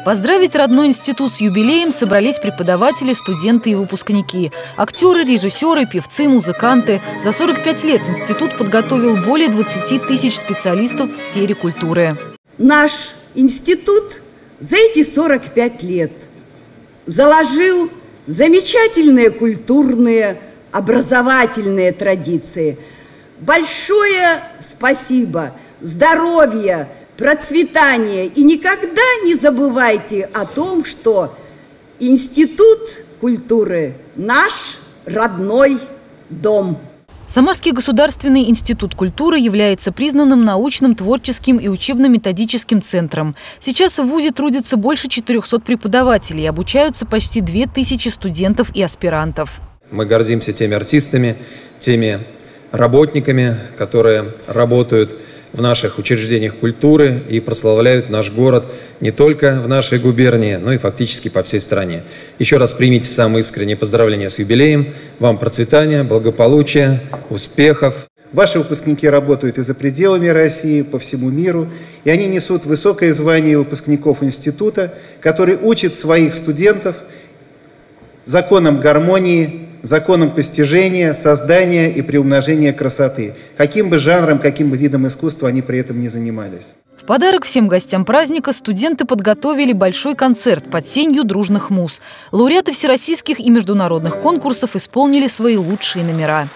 Поздравить родной институт с юбилеем собрались преподаватели, студенты и выпускники. Актеры, режиссеры, певцы, музыканты. За 45 лет институт подготовил более 20 тысяч специалистов в сфере культуры. Наш институт за эти 45 лет заложил замечательные культурные, образовательные традиции. Большое спасибо, здоровья, процветания. И никогда не забывайте о том, что Институт культуры – наш родной дом. Самарский государственный институт культуры является признанным научным, творческим и учебно-методическим центром. Сейчас в вузе трудится больше 400 преподавателей, обучаются почти 2000 студентов и аспирантов. Мы гордимся теми артистами, теми работниками, которые работают в наших учреждениях культуры и прославляют наш город не только в нашей губернии, но и фактически по всей стране. Еще раз примите самые искренние поздравления с юбилеем. Вам процветания, благополучия, успехов. Ваши выпускники работают и за пределами России, по всему миру, и они несут высокое звание выпускников института, который учит своих студентов законам гармонии, законом постижения, создания и приумножения красоты, каким бы жанром, каким бы видом искусства они при этом не занимались. В подарок всем гостям праздника студенты подготовили большой концерт под сенью дружных муз. Лауреаты всероссийских и международных конкурсов исполнили свои лучшие номера.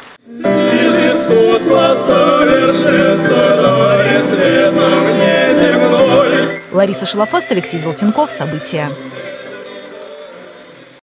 Лариса Шалафаст, Алексей Золотенков. События.